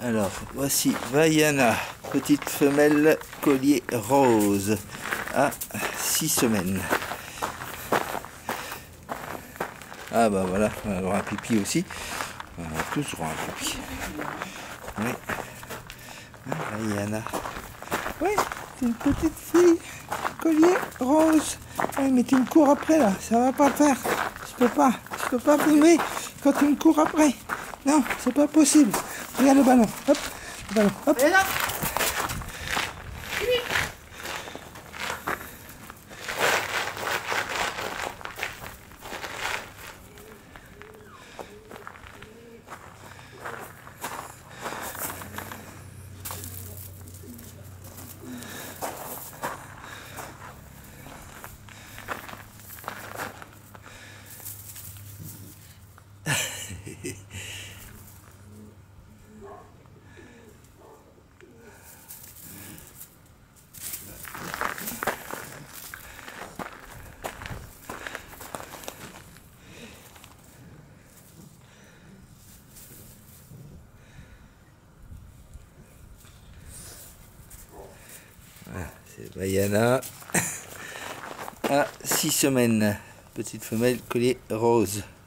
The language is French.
Alors, voici Vaiana, petite femelle collier rose, à 6 semaines. Ah bah voilà, on va avoir un pipi aussi. On va tous avoir un pipi. Oui. Vaiana. Oui, c'est une petite fille, collier rose. Oui, mais tu me cours après là, ça va pas faire. Je peux pas filmer quand tu me cours après. Non, c'est pas possible. Regarde le ballon, hop, le ballon, hop. Voilà, c'est Vaiana à 6 semaines, petite femelle collier rose.